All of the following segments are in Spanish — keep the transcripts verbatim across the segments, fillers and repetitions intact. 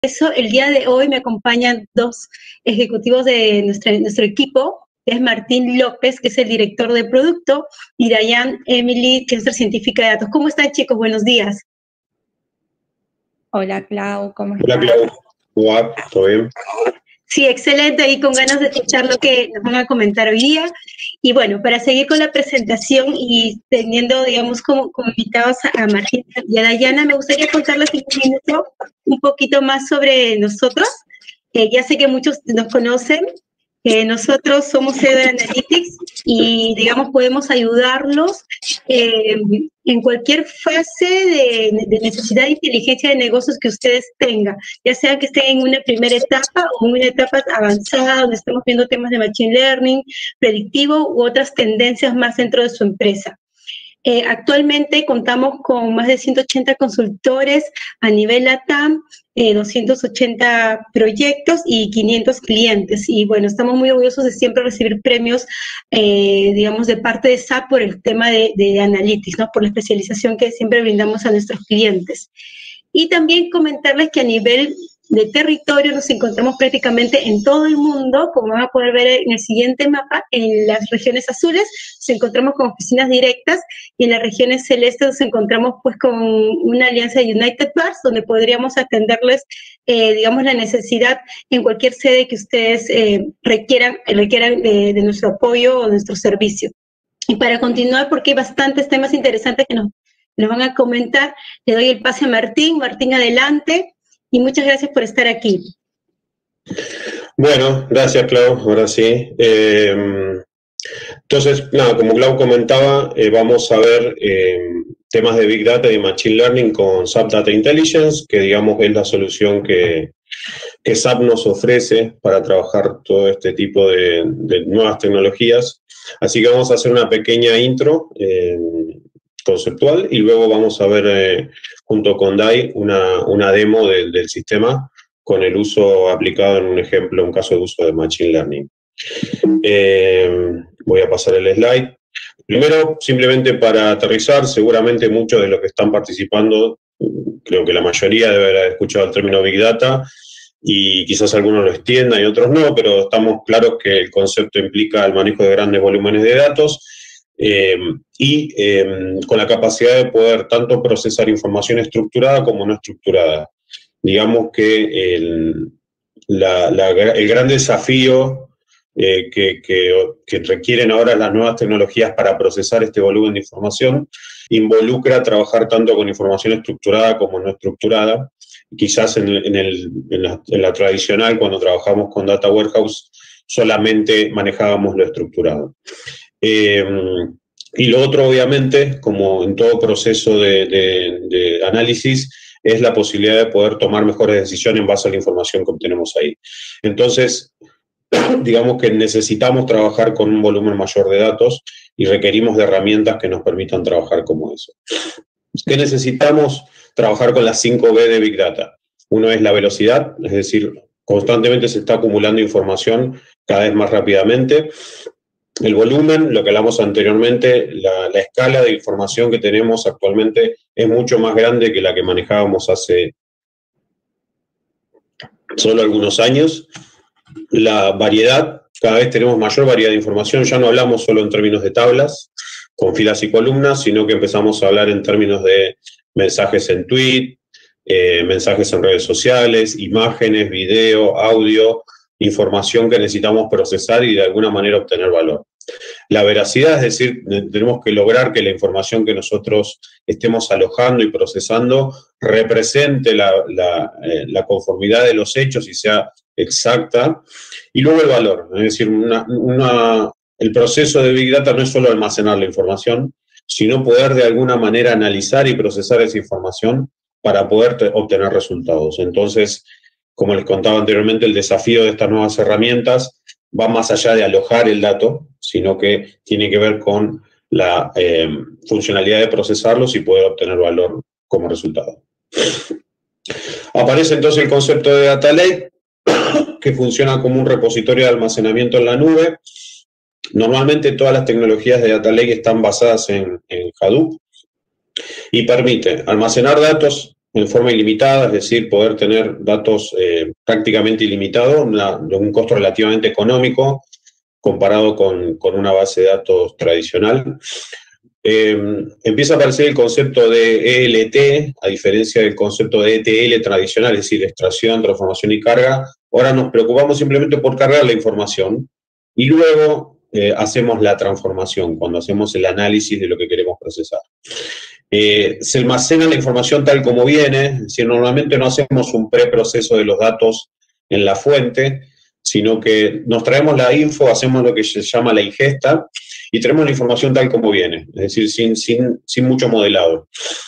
eso, el día de hoy me acompañan dos ejecutivos de nuestra, nuestro equipo, que es Martín López, que es el director de producto, y Dayan Emily, que es nuestra científica de datos. ¿Cómo están, chicos? Buenos días. Hola, Clau, ¿cómo estás? Hola, Clau. ¿Cómo va? ¿Todo bien? Sí, excelente, y con ganas de escuchar lo que nos van a comentar hoy día. Y bueno, para seguir con la presentación y teniendo, digamos, como, como invitados a Martín y a Dayana, me gustaría contarles en un minuto un poquito más sobre nosotros. Eh, ya sé que muchos nos conocen, que nosotros somos C E O de Analytics y, digamos, podemos ayudarlos eh, en cualquier fase de, de necesidad de inteligencia de negocios que ustedes tengan, ya sea que estén en una primera etapa o en una etapa avanzada donde estamos viendo temas de machine learning, predictivo u otras tendencias más dentro de su empresa. Eh, actualmente contamos con más de ciento ochenta consultores a nivel LATAM, eh, doscientos ochenta proyectos y quinientos clientes. Y bueno, estamos muy orgullosos de siempre recibir premios, eh, digamos, de parte de S A P por el tema de, de Analytics, ¿no? Por la especialización que siempre brindamos a nuestros clientes. Y también comentarles que a nivel de territorio nos encontramos prácticamente en todo el mundo, como van a poder ver en el siguiente mapa. En las regiones azules nos encontramos con oficinas directas y en las regiones celestes nos encontramos pues con una alianza de United Bars, donde podríamos atenderles, eh, digamos, la necesidad en cualquier sede que ustedes eh, requieran, requieran de, de nuestro apoyo o nuestro servicio. Y para continuar, porque hay bastantes temas interesantes que nos, nos van a comentar, le doy el pase a Martín. Martín, adelante. Y muchas gracias por estar aquí. Bueno, gracias, Clau, ahora sí. Eh, entonces, nada, como Clau comentaba, eh, vamos a ver eh, temas de Big Data y Machine Learning con S A P Data Intelligence, que digamos es la solución que, que S A P nos ofrece para trabajar todo este tipo de, de nuevas tecnologías. Así que vamos a hacer una pequeña intro eh, conceptual y luego vamos a ver eh, junto con Dai una, una demo de, del sistema con el uso aplicado en un ejemplo, un caso de uso de Machine Learning. Eh, voy a pasar el slide. Primero, simplemente para aterrizar, seguramente muchos de los que están participando, creo que la mayoría debe haber escuchado el término Big Data y quizás algunos lo extiendan y otros no, pero estamos claros que el concepto implica el manejo de grandes volúmenes de datos eh, y eh, con la capacidad de poder tanto procesar información estructurada como no estructurada. Digamos que el, la, la, el gran desafío eh, que, que, que requieren ahora las nuevas tecnologías para procesar este volumen de información involucra trabajar tanto con información estructurada como no estructurada. Quizás en, el, en, el, en, la, en la tradicional, cuando trabajamos con Data Warehouse, solamente manejábamos lo estructurado. Eh, y lo otro, obviamente, como en todo proceso de, de, de análisis, es la posibilidad de poder tomar mejores decisiones en base a la información que obtenemos ahí. Entonces, digamos que necesitamos trabajar con un volumen mayor de datos y requerimos de herramientas que nos permitan trabajar como eso. ¿Qué necesitamos? Trabajar con las cinco B de Big Data. Uno es la velocidad, es decir, constantemente se está acumulando información cada vez más rápidamente. El volumen, lo que hablamos anteriormente, la, la escala de información que tenemos actualmente es mucho más grande que la que manejábamos hace solo algunos años. La variedad, cada vez tenemos mayor variedad de información, ya no hablamos solo en términos de tablas, con filas y columnas, sino que empezamos a hablar en términos de mensajes en tweet, eh, mensajes en redes sociales, imágenes, video, audio, información que necesitamos procesar y de alguna manera obtener valor. La veracidad, es decir, tenemos que lograr que la información que nosotros estemos alojando y procesando represente la, la, eh, la conformidad de los hechos y sea exacta. Y luego el valor, es decir, una, una, el proceso de Big Data no es solo almacenar la información, sino poder de alguna manera analizar y procesar esa información para poder obtener resultados. Entonces, como les contaba anteriormente, el desafío de estas nuevas herramientas va más allá de alojar el dato, sino que tiene que ver con la eh, funcionalidad de procesarlos y poder obtener valor como resultado. Aparece entonces el concepto de Data Lake, que funciona como un repositorio de almacenamiento en la nube. Normalmente todas las tecnologías de Data Lake están basadas en, en Hadoop y permite almacenar datos en forma ilimitada, es decir, poder tener datos eh, prácticamente ilimitados, una, de un costo relativamente económico comparado con, con una base de datos tradicional. Eh, empieza a aparecer el concepto de E L T, a diferencia del concepto de E T L tradicional, es decir, extracción, transformación y carga. Ahora nos preocupamos simplemente por cargar la información y luego eh, hacemos la transformación, cuando hacemos el análisis de lo que queremos procesar. Eh, se almacena la información tal como viene, es decir, normalmente no hacemos un preproceso de los datos en la fuente, sino que nos traemos la info, hacemos lo que se llama la ingesta y tenemos la información tal como viene, es decir, sin, sin, sin mucho modelado.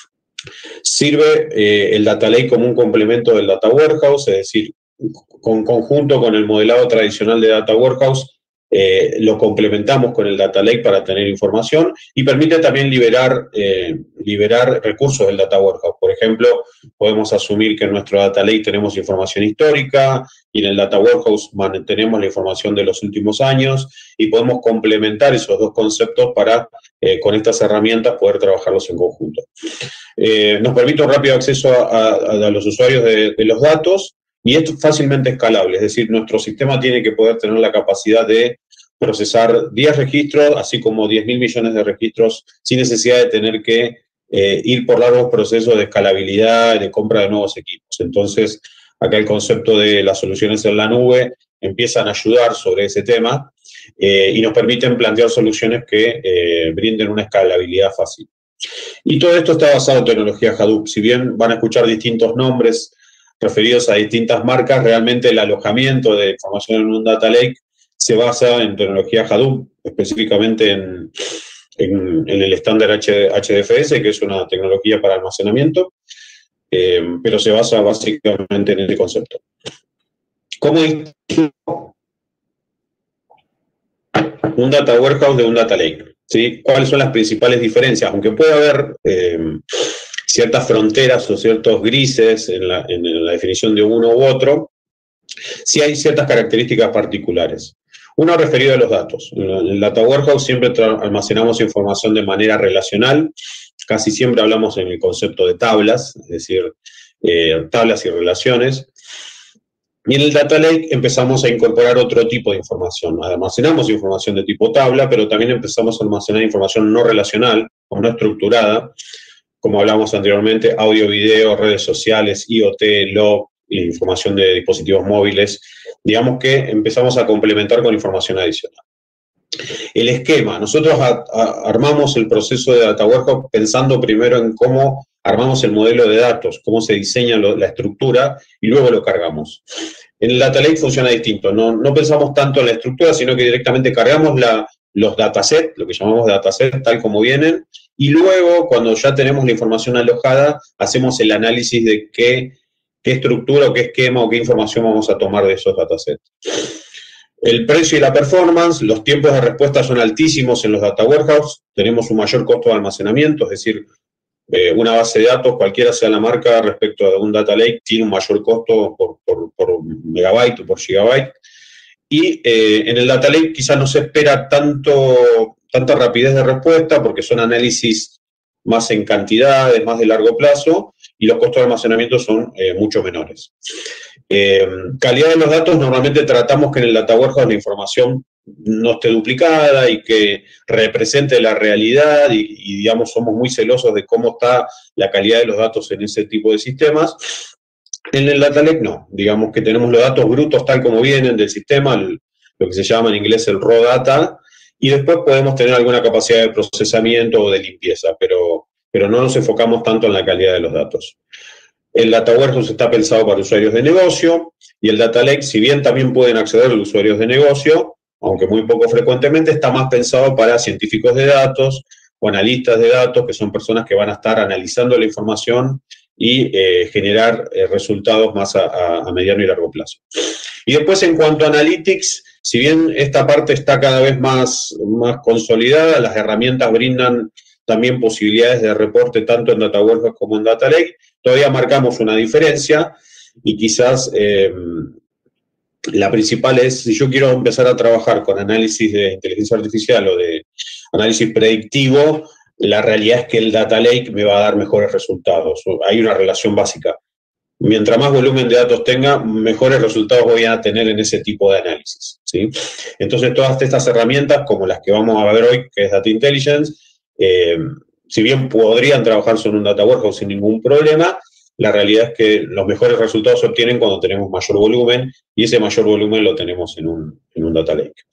Sirve eh, el Data Lake como un complemento del Data Warehouse, es decir, con conjunto con el modelado tradicional de Data Warehouse, eh, lo complementamos con el Data Lake para tener información y permite también liberar, eh, liberar recursos del Data Warehouse. Por ejemplo, podemos asumir que en nuestro Data Lake tenemos información histórica y en el Data Warehouse mantenemos la información de los últimos años y podemos complementar esos dos conceptos para, eh, con estas herramientas, poder trabajarlos en conjunto. Eh, nos permite un rápido acceso a, a, a los usuarios de, de los datos y esto es fácilmente escalable, es decir, nuestro sistema tiene que poder tener la capacidad de procesar diez registros, así como diez mil millones de registros, sin necesidad de tener que eh, ir por largos procesos de escalabilidad, de compra de nuevos equipos. Entonces, acá el concepto de las soluciones en la nube empiezan a ayudar sobre ese tema eh, y nos permiten plantear soluciones que eh, brinden una escalabilidad fácil. Y todo esto está basado en tecnología Hadoop. Si bien van a escuchar distintos nombres referidos a distintas marcas, realmente el alojamiento de información en un Data Lake se basa en tecnología Hadoop, específicamente en, en, en el estándar H D F S, que es una tecnología para almacenamiento, eh, pero se basa básicamente en este concepto. ¿Cómo distingo un Data Warehouse de un Data Lake? ¿Sí? ¿Cuáles son las principales diferencias? Aunque puede haber eh, ciertas fronteras o ciertos grises en la, en la definición de uno u otro, sí hay ciertas características particulares. Uno referido a los datos. En el Data Warehouse siempre almacenamos información de manera relacional, casi siempre hablamos en el concepto de tablas, es decir, eh, tablas y relaciones. Y en el Data Lake empezamos a incorporar otro tipo de información. Almacenamos información de tipo tabla, pero también empezamos a almacenar información no relacional o no estructurada, como hablamos anteriormente, audio, video, redes sociales, IoT, log, información de dispositivos móviles. Digamos que empezamos a complementar con información adicional. El esquema. Nosotros a, a, armamos el proceso de Data Warehouse pensando primero en cómo armamos el modelo de datos, cómo se diseña lo, la estructura y luego lo cargamos. En el Data Lake funciona distinto. No, no pensamos tanto en la estructura, sino que directamente cargamos la, los datasets, lo que llamamos datasets, tal como vienen, y luego, cuando ya tenemos la información alojada, hacemos el análisis de qué, qué estructura o qué esquema o qué información vamos a tomar de esos datasets. El precio y la performance, los tiempos de respuesta son altísimos en los Data Warehouse, tenemos un mayor costo de almacenamiento, es decir, eh, una base de datos, cualquiera sea la marca respecto a un Data Lake, tiene un mayor costo por, por, por megabyte o por gigabyte. Y eh, en el Data Lake quizás no se espera tanto, tanta rapidez de respuesta porque son análisis más en cantidades, más de largo plazo, y los costos de almacenamiento son eh, mucho menores. Eh, calidad de los datos, normalmente tratamos que en el Data Warehouse la información no esté duplicada y que represente la realidad y, y, digamos, somos muy celosos de cómo está la calidad de los datos en ese tipo de sistemas. En el Data Lake no, digamos que tenemos los datos brutos tal como vienen del sistema, el, lo que se llama en inglés el raw data, y después podemos tener alguna capacidad de procesamiento o de limpieza, pero, pero no nos enfocamos tanto en la calidad de los datos. El Data Warehouse está pensado para usuarios de negocio, y el Data Lake, si bien también pueden acceder los usuarios de negocio, aunque muy poco frecuentemente, está más pensado para científicos de datos o analistas de datos, que son personas que van a estar analizando la información y eh, generar eh, resultados más a, a, a mediano y largo plazo. Y después, en cuanto a Analytics, si bien esta parte está cada vez más, más consolidada, las herramientas brindan también posibilidades de reporte tanto en Data Warehouse como en Data Lake, todavía marcamos una diferencia y quizás eh, la principal es, si yo quiero empezar a trabajar con análisis de inteligencia artificial o de análisis predictivo, la realidad es que el data lake me va a dar mejores resultados. Hay una relación básica. Mientras más volumen de datos tenga, mejores resultados voy a tener en ese tipo de análisis, ¿sí? Entonces, todas estas herramientas, como las que vamos a ver hoy, que es Data Intelligence, eh, si bien podrían trabajar sobre un data warehouse sin ningún problema, la realidad es que los mejores resultados se obtienen cuando tenemos mayor volumen, y ese mayor volumen lo tenemos en un, en un data lake.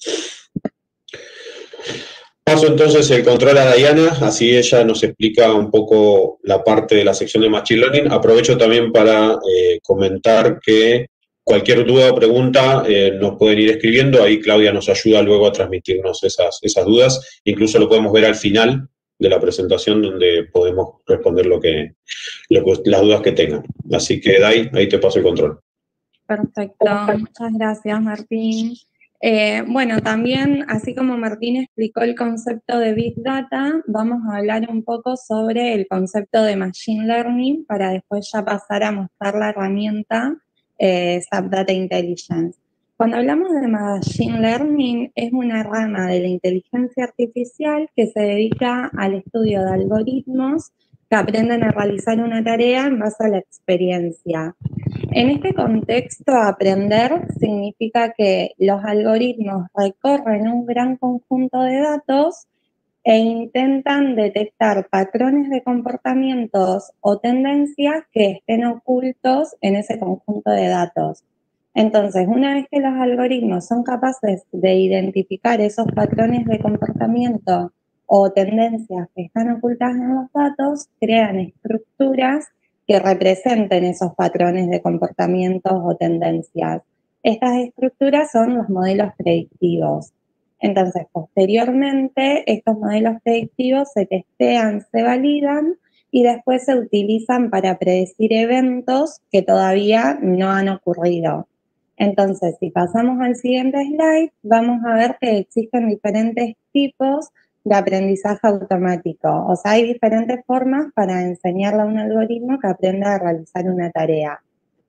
Paso entonces el control a Diana, así ella nos explica un poco la parte de la sección de Machine Learning. Aprovecho también para eh, comentar que cualquier duda o pregunta eh, nos pueden ir escribiendo, ahí Claudia nos ayuda luego a transmitirnos esas, esas dudas, incluso lo podemos ver al final de la presentación donde podemos responder lo que, lo que, las dudas que tengan. Así que Dai, ahí te paso el control. Perfecto, muchas gracias Martín. Eh, bueno, también, así como Martín explicó el concepto de Big Data, vamos a hablar un poco sobre el concepto de Machine Learning para después ya pasar a mostrar la herramienta eh, SAP Data Intelligence. Cuando hablamos de Machine Learning, es una rama de la inteligencia artificial que se dedica al estudio de algoritmos que aprenden a realizar una tarea en base a la experiencia. En este contexto, aprender significa que los algoritmos recorren un gran conjunto de datos e intentan detectar patrones de comportamientos o tendencias que estén ocultos en ese conjunto de datos. Entonces, una vez que los algoritmos son capaces de identificar esos patrones de comportamiento o tendencias que están ocultas en los datos, crean estructuras que representen esos patrones de comportamientos o tendencias. Estas estructuras son los modelos predictivos. Entonces, posteriormente, estos modelos predictivos se testean, se validan y después se utilizan para predecir eventos que todavía no han ocurrido. Entonces, si pasamos al siguiente slide, vamos a ver que existen diferentes tipos de aprendizaje automático. O sea, hay diferentes formas para enseñarle a un algoritmo que aprenda a realizar una tarea.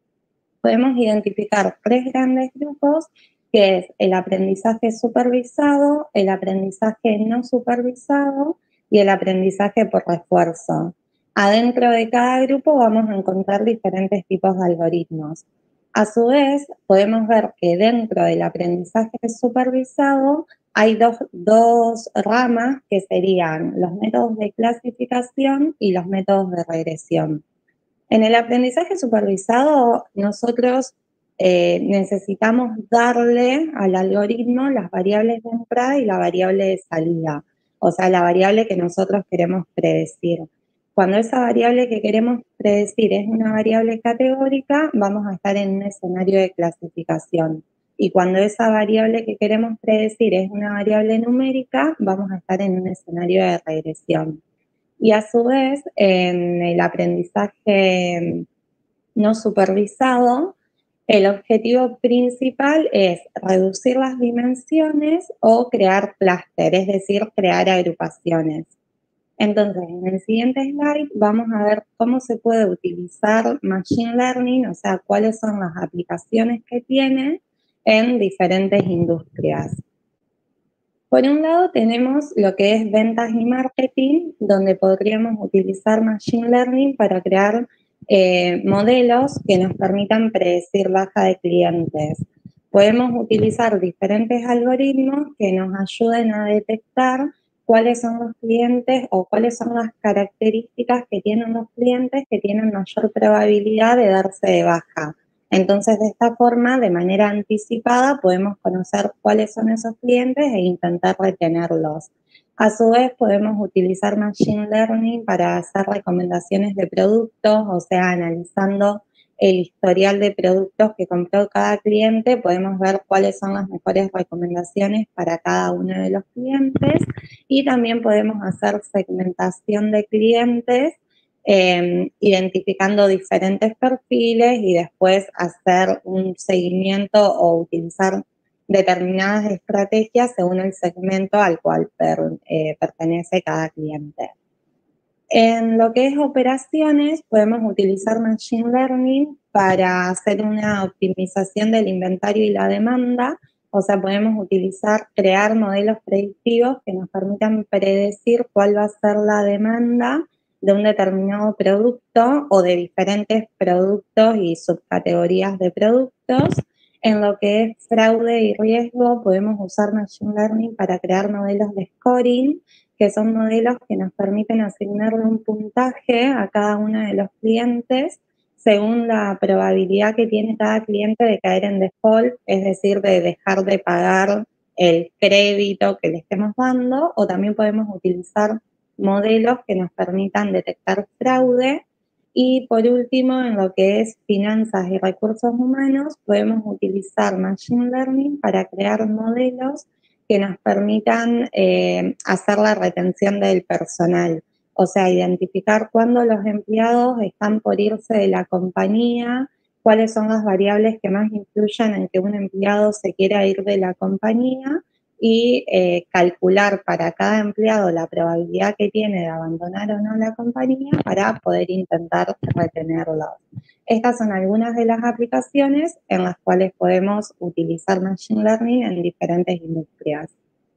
Podemos identificar tres grandes grupos, que es el aprendizaje supervisado, el aprendizaje no supervisado y el aprendizaje por refuerzo. Adentro de cada grupo vamos a encontrar diferentes tipos de algoritmos. A su vez, podemos ver que dentro del aprendizaje supervisado hay dos, dos ramas que serían los métodos de clasificación y los métodos de regresión. En el aprendizaje supervisado, nosotros eh, necesitamos darle al algoritmo las variables de entrada y la variable de salida, o sea, la variable que nosotros queremos predecir. Cuando esa variable que queremos predecir es una variable categórica, vamos a estar en un escenario de clasificación. Y cuando esa variable que queremos predecir es una variable numérica, vamos a estar en un escenario de regresión. Y a su vez, en el aprendizaje no supervisado, el objetivo principal es reducir las dimensiones o crear clúster, es decir, crear agrupaciones. Entonces, en el siguiente slide vamos a ver cómo se puede utilizar Machine Learning, o sea, cuáles son las aplicaciones que tiene en diferentes industrias. Por un lado tenemos lo que es ventas y marketing, donde podríamos utilizar Machine Learning para crear eh, modelos que nos permitan predecir baja de clientes. Podemos utilizar diferentes algoritmos que nos ayuden a detectar cuáles son los clientes o cuáles son las características que tienen los clientes que tienen mayor probabilidad de darse de baja. Entonces, de esta forma, de manera anticipada, podemos conocer cuáles son esos clientes e intentar retenerlos. A su vez, podemos utilizar Machine Learning para hacer recomendaciones de productos, o sea, analizando el historial de productos que compró cada cliente, podemos ver cuáles son las mejores recomendaciones para cada uno de los clientes y también podemos hacer segmentación de clientes Eh, identificando diferentes perfiles y después hacer un seguimiento o utilizar determinadas estrategias según el segmento al cual per, eh, pertenece cada cliente. En lo que es operaciones, podemos utilizar Machine Learning para hacer una optimización del inventario y la demanda O sea, podemos utilizar, crear modelos predictivos que nos permitan predecir cuál va a ser la demanda de un determinado producto o de diferentes productos y subcategorías de productos. En lo que es fraude y riesgo, podemos usar Machine Learning para crear modelos de scoring, que son modelos que nos permiten asignarle un puntaje a cada uno de los clientes según la probabilidad que tiene cada cliente de caer en default, es decir, de dejar de pagar el crédito que le estemos dando, o también podemos utilizar modelos que nos permitan detectar fraude. Y por último, en lo que es finanzas y recursos humanos, podemos utilizar Machine Learning para crear modelos que nos permitan eh, hacer la retención del personal. O sea, identificar cuándo los empleados están por irse de la compañía, cuáles son las variables que más influyen en que un empleado se quiera ir de la compañía y eh, calcular para cada empleado la probabilidad que tiene de abandonar o no la compañía para poder intentar retenerlos. Estas son algunas de las aplicaciones en las cuales podemos utilizar Machine Learning en diferentes industrias.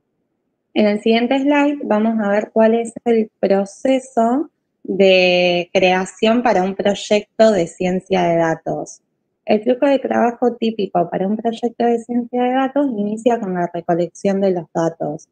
En el siguiente slide vamos a ver cuál es el proceso de creación para un proyecto de ciencia de datos. El flujo de trabajo típico para un proyecto de ciencia de datos inicia con la recolección de los datos.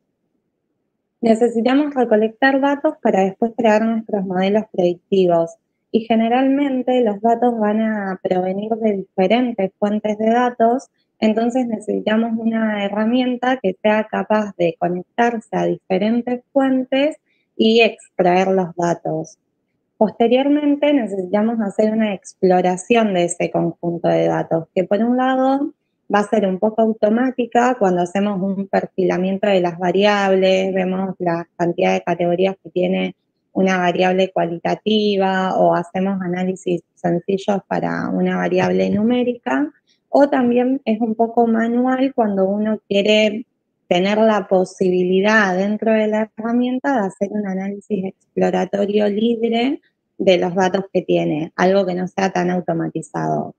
Necesitamos recolectar datos para después crear nuestros modelos predictivos y generalmente los datos van a provenir de diferentes fuentes de datos. Entonces necesitamos una herramienta que sea capaz de conectarse a diferentes fuentes y extraer los datos. Posteriormente necesitamos hacer una exploración de ese conjunto de datos, que por un lado va a ser un poco automática cuando hacemos un perfilamiento de las variables, vemos la cantidad de categorías que tiene una variable cualitativa o hacemos análisis sencillos para una variable numérica. O también es un poco manual cuando uno quiere tener la posibilidad dentro de la herramienta de hacer un análisis exploratorio libre de los datos que tiene, algo que no sea tan automatizado.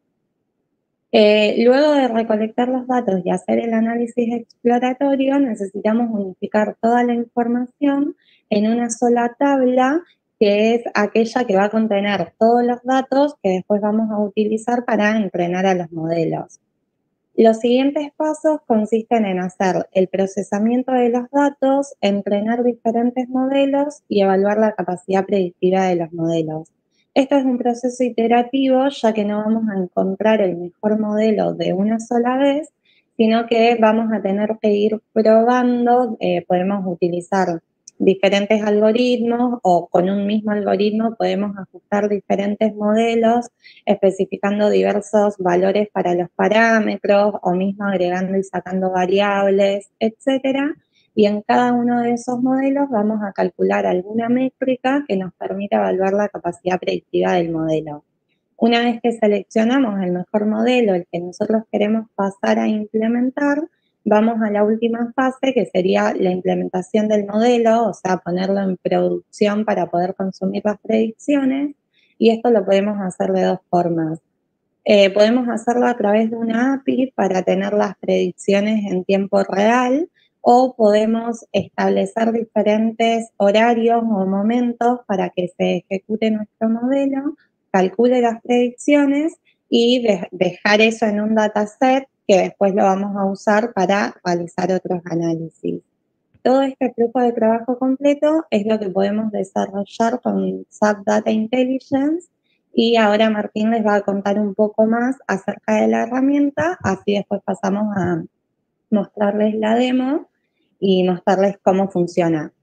Eh, luego de recolectar los datos y hacer el análisis exploratorio, necesitamos unificar toda la información en una sola tabla, que es aquella que va a contener todos los datos que después vamos a utilizar para entrenar a los modelos. Los siguientes pasos consisten en hacer el procesamiento de los datos, entrenar diferentes modelos y evaluar la capacidad predictiva de los modelos. Esto es un proceso iterativo, ya que no vamos a encontrar el mejor modelo de una sola vez, sino que vamos a tener que ir probando, eh, podemos utilizar diferentes algoritmos o con un mismo algoritmo podemos ajustar diferentes modelos, especificando diversos valores para los parámetros o mismo agregando y sacando variables, etcétera. Y en cada uno de esos modelos vamos a calcular alguna métrica que nos permita evaluar la capacidad predictiva del modelo. Una vez que seleccionamos el mejor modelo, el que nosotros queremos pasar a implementar, vamos a la última fase, que sería la implementación del modelo, o sea, ponerlo en producción para poder consumir las predicciones, y esto lo podemos hacer de dos formas. Eh, podemos hacerlo a través de una A P I para tener las predicciones en tiempo real, o podemos establecer diferentes horarios o momentos para que se ejecute nuestro modelo, calcule las predicciones y de- dejar eso en un dataset que después lo vamos a usar para realizar otros análisis. Todo este flujo de trabajo completo es lo que podemos desarrollar con S A P Data Intelligence, y ahora Martín les va a contar un poco más acerca de la herramienta, así después pasamos a mostrarles la demo y mostrarles cómo funciona.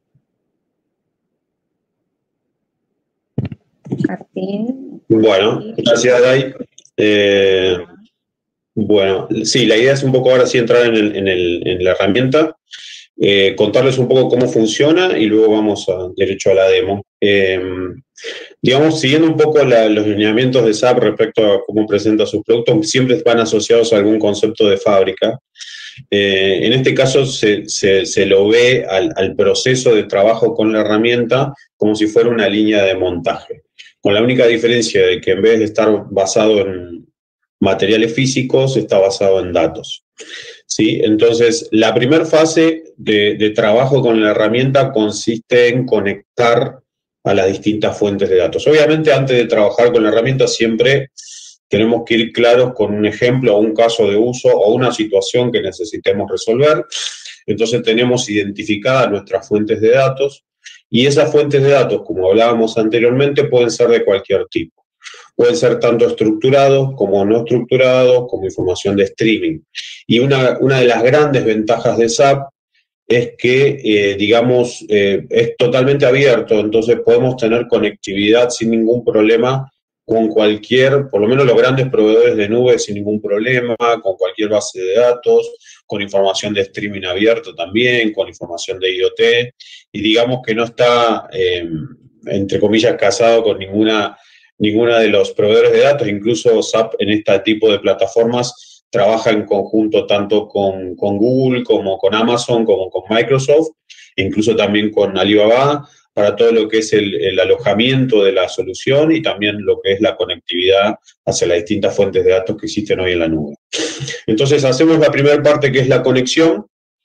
Martín. Bueno, gracias, Day. Eh, bueno, sí, la idea es un poco ahora sí entrar en, el, en, el, en la herramienta, eh, contarles un poco cómo funciona y luego vamos a, derecho a la demo. Eh, digamos, siguiendo un poco la, los lineamientos de S A P respecto a cómo presenta sus productos, siempre van asociados a algún concepto de fábrica. Eh, en este caso se, se, se lo ve al, al proceso de trabajo con la herramienta como si fuera una línea de montaje, con la única diferencia de que en vez de estar basado en, materiales físicos, está basado en datos. ¿Sí? Entonces, la primera fase de, de trabajo con la herramienta consiste en conectar a las distintas fuentes de datos. Obviamente, antes de trabajar con la herramienta, siempre tenemos que ir claros con un ejemplo o un caso de uso o una situación que necesitemos resolver. Entonces, tenemos identificadas nuestras fuentes de datos y esas fuentes de datos, como hablábamos anteriormente, pueden ser de cualquier tipo. Pueden ser tanto estructurados como no estructurados, como información de streaming. Y una, una de las grandes ventajas de S A P es que, eh, digamos, eh, es totalmente abierto, entonces podemos tener conectividad sin ningún problema con cualquier, por lo menos los grandes proveedores de nube sin ningún problema, con cualquier base de datos, con información de streaming abierto también, con información de I O T, y digamos que no está, eh, entre comillas, casado con ninguna... ninguna de los proveedores de datos, incluso S A P en este tipo de plataformas trabaja en conjunto tanto con, con Google como con Amazon, como con Microsoft, incluso también con Alibaba, para todo lo que es el, el alojamiento de la solución y también lo que es la conectividad hacia las distintas fuentes de datos que existen hoy en la nube. Entonces hacemos la primera parte, que es la conexión,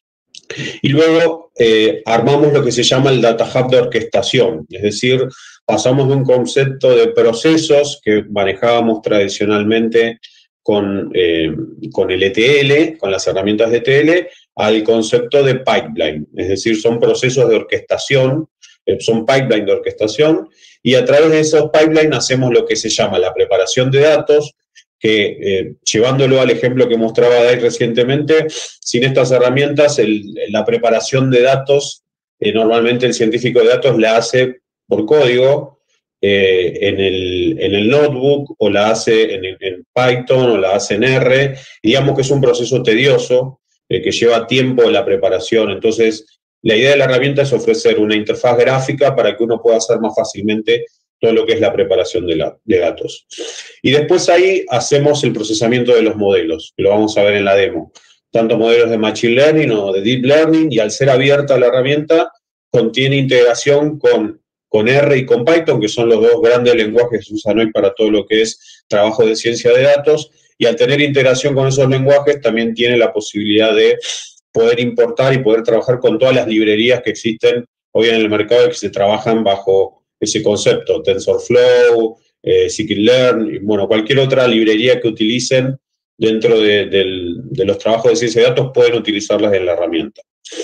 y luego eh, armamos lo que se llama el Data Hub de orquestación, es decir, pasamos de un concepto de procesos que manejábamos tradicionalmente con, eh, con el E T L, con las herramientas de E T L, al concepto de pipeline, es decir, son procesos de orquestación, eh, son pipeline de orquestación, y a través de esos pipelines hacemos lo que se llama la preparación de datos, que eh, llevándolo al ejemplo que mostraba Dai recientemente, sin estas herramientas, el, la preparación de datos, eh, normalmente el científico de datos la hace por código eh, en, el, en el notebook, o la hace en, en Python, o la hace en R, y digamos que es un proceso tedioso, eh, que lleva tiempo la preparación. Entonces, la idea de la herramienta es ofrecer una interfaz gráfica para que uno pueda hacer más fácilmente todo lo que es la preparación de, la, de datos. Y después ahí hacemos el procesamiento de los modelos, que lo vamos a ver en la demo. Tanto modelos de Machine Learning o de Deep Learning, y al ser abierta la herramienta, contiene integración con, con R y con Python, que son los dos grandes lenguajes que se usan hoy para todo lo que es trabajo de ciencia de datos, y al tener integración con esos lenguajes también tiene la posibilidad de poder importar y poder trabajar con todas las librerías que existen hoy en el mercado y que se trabajan bajo ese concepto, TensorFlow, eh, Scikit-learn, y bueno, cualquier otra librería que utilicen dentro de, de, de los trabajos de ciencia de datos pueden utilizarlas en la herramienta.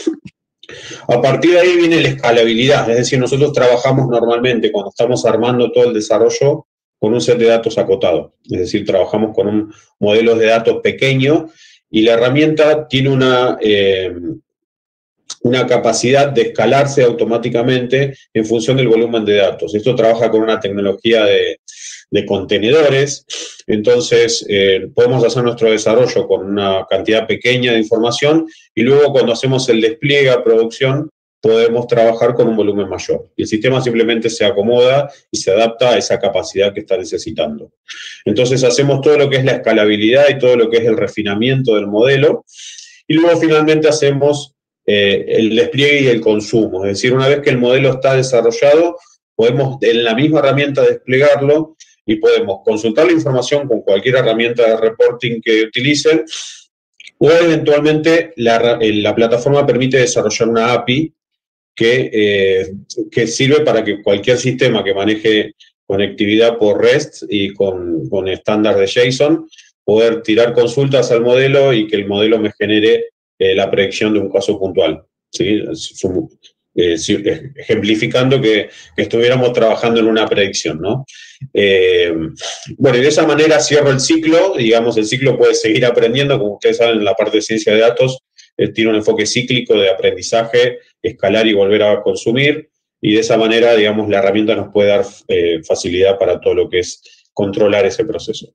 A partir de ahí viene la escalabilidad, es decir, nosotros trabajamos normalmente cuando estamos armando todo el desarrollo con un set de datos acotado, es decir, trabajamos con un modelo de datos pequeño y la herramienta tiene una... Eh, una capacidad de escalarse automáticamente en función del volumen de datos. Esto trabaja con una tecnología de, de contenedores, entonces eh, podemos hacer nuestro desarrollo con una cantidad pequeña de información y luego cuando hacemos el despliegue a producción podemos trabajar con un volumen mayor. Y el sistema simplemente se acomoda y se adapta a esa capacidad que está necesitando. Entonces hacemos todo lo que es la escalabilidad y todo lo que es el refinamiento del modelo y luego finalmente hacemos Eh, el despliegue y el consumo. Es decir, una vez que el modelo está desarrollado, podemos en la misma herramienta desplegarlo y podemos consultar la información con cualquier herramienta de reporting que utilicen o eventualmente la, la plataforma permite desarrollar una A P I que, eh, que sirve para que cualquier sistema que maneje conectividad por REST y con, con estándar de JSON, poder tirar consultas al modelo y que el modelo me genere Eh, la predicción de un caso puntual, ¿sí? Eh, ejemplificando que, que estuviéramos trabajando en una predicción, ¿no? Eh, bueno, y de esa manera cierro el ciclo, digamos, el ciclo puede seguir aprendiendo, como ustedes saben, en la parte de ciencia de datos, eh, tiene un enfoque cíclico de aprendizaje, escalar y volver a consumir, y de esa manera, digamos, la herramienta nos puede dar eh, facilidad para todo lo que es controlar ese proceso.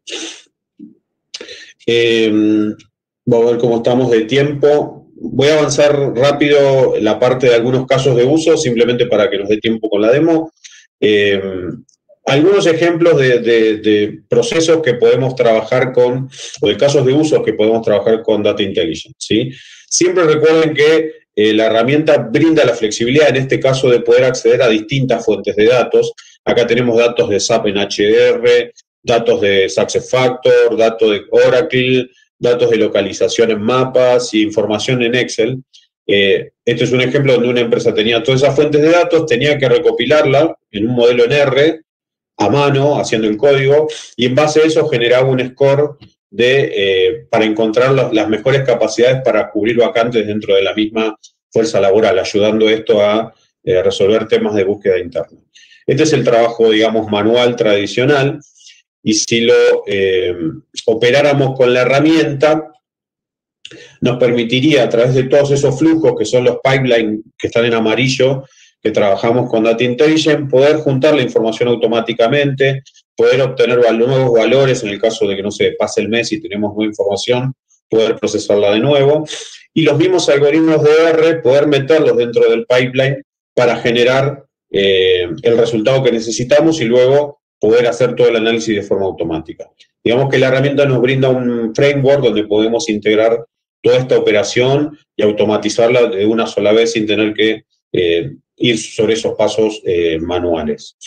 Eh, Vamos a ver cómo estamos de tiempo. Voy a avanzar rápido la parte de algunos casos de uso, simplemente para que nos dé tiempo con la demo. Eh, algunos ejemplos de, de, de procesos que podemos trabajar con, o de casos de uso que podemos trabajar con Data Intelligence, ¿sí? Siempre recuerden que eh, la herramienta brinda la flexibilidad, en este caso, de poder acceder a distintas fuentes de datos. Acá tenemos datos de S A P en H D R, datos de SuccessFactors, datos de Oracle, datos de localización en mapas y información en Excel. Eh, este es un ejemplo donde una empresa tenía todas esas fuentes de datos, tenía que recopilarla en un modelo en R, a mano, haciendo el código, y en base a eso generaba un score de, eh, para encontrar las, las mejores capacidades para cubrir vacantes dentro de la misma fuerza laboral, ayudando esto a eh, resolver temas de búsqueda interna. Este es el trabajo, digamos, manual tradicional, y si lo eh, operáramos con la herramienta, nos permitiría, a través de todos esos flujos, que son los pipelines que están en amarillo, que trabajamos con Data Intelligence, poder juntar la información automáticamente, poder obtener nuevos valores, en el caso de que no se pase el mes y tenemos nueva información, poder procesarla de nuevo, y los mismos algoritmos de R, poder meterlos dentro del pipeline para generar eh, el resultado que necesitamos y luego poder hacer todo el análisis de forma automática. Digamos que la herramienta nos brinda un framework donde podemos integrar toda esta operación y automatizarla de una sola vez sin tener que eh, ir sobre esos pasos eh, manuales.